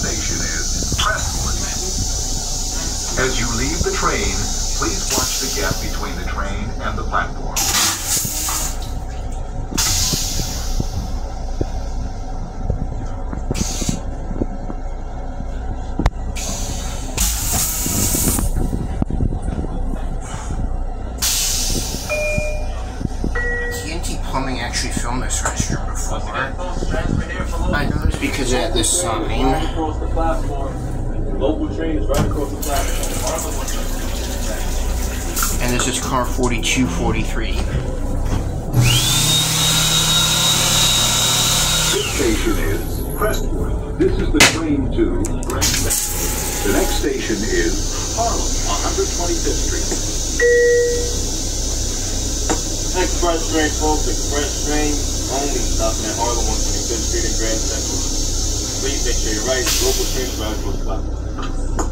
station is Crestwood. As you leave the train, please watch the gap between the train and the platform. Plumbing actually filmed this restroom before. I know this because it had this sign. Local train is right across the platform. And this is car 4243. This station is Crestwood. This is the train to Grand Central. The next station is Harlem, 125th Street. Express train, folks. Express train only stopping at Harlem 125th Street and Grand Central. Please make sure you're right. Local train is right across the platform.